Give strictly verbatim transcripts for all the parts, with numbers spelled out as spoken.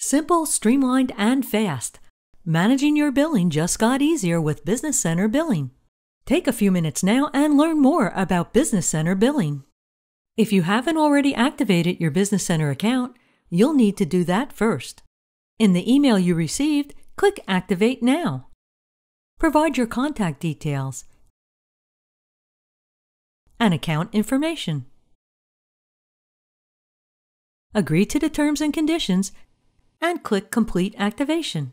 Simple, streamlined, and fast. Managing your billing just got easier with Business Center Billing. Take a few minutes now and learn more about Business Center Billing. If you haven't already activated your Business Center account, you'll need to do that first. In the email you received, click Activate Now. Provide your contact details and account information. Agree to the terms and conditions and click Complete Activation.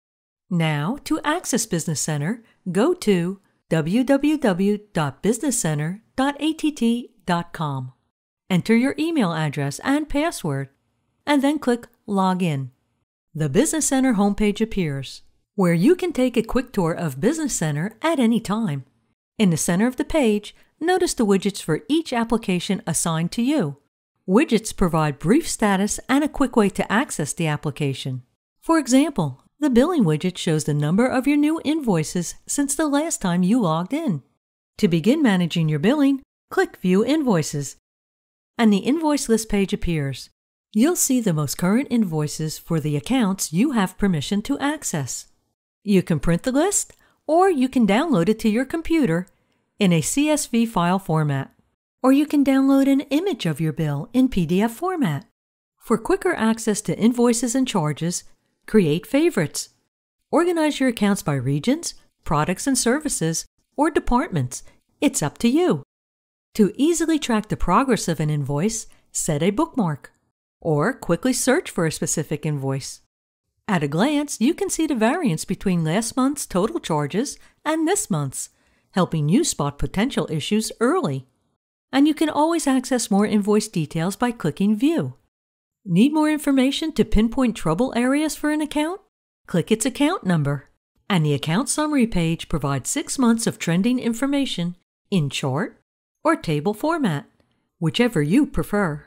Now, to access Business Center, go to w w w dot business center dot a t t dot com. Enter your email address and password, and then click Log In. The Business Center homepage appears, where you can take a quick tour of Business Center at any time. In the center of the page, notice the widgets for each application assigned to you. Widgets provide brief status and a quick way to access the application. For example, the billing widget shows the number of your new invoices since the last time you logged in. To begin managing your billing, click View Invoices, and the invoice list page appears. You'll see the most current invoices for the accounts you have permission to access. You can print the list, or you can download it to your computer in a C S V file format, or you can download an image of your bill in P D F format. For quicker access to invoices and charges, create favorites. Organize your accounts by regions, products and services, or departments. It's up to you. To easily track the progress of an invoice, set a bookmark, or quickly search for a specific invoice. At a glance, you can see the variance between last month's total charges and this month's, helping you spot potential issues early. And you can always access more invoice details by clicking View. Need more information to pinpoint trouble areas for an account? Click its account number, and the account summary page provides six months of trending information in chart or table format, whichever you prefer.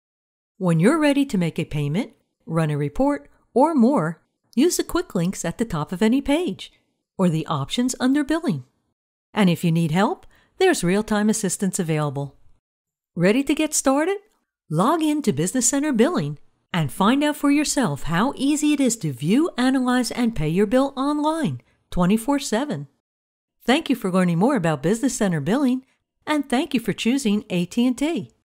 When you're ready to make a payment, run a report, or more, use the quick links at the top of any page or the options under Billing. And if you need help, there's real-time assistance available. Ready to get started? Log in to Business Center Billing and find out for yourself how easy it is to view, analyze, and pay your bill online twenty-four seven. Thank you for learning more about Business Center Billing, and thank you for choosing A T and T.